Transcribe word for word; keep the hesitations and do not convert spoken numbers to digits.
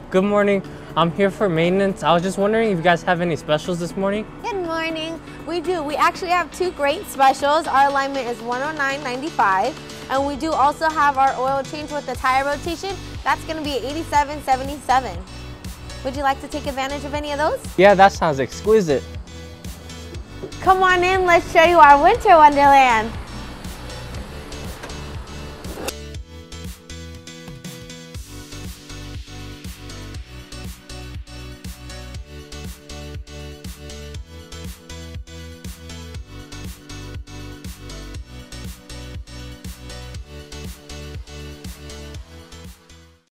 Good morning. I'm here for maintenance. I was just wondering if you guys have any specials this morning. Good morning. We do. We actually have two great specials. Our alignment is one oh nine ninety-five, and we do also have our oil change with the tire rotation. That's going to be eighty-seven seventy-seven. Would you like to take advantage of any of those? Yeah, that sounds exquisite. Come on in. Let's show you our winter wonderland.